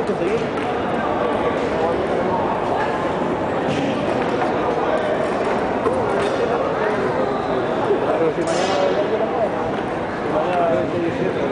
gusta seguir. Pero si mañana va a haber 17.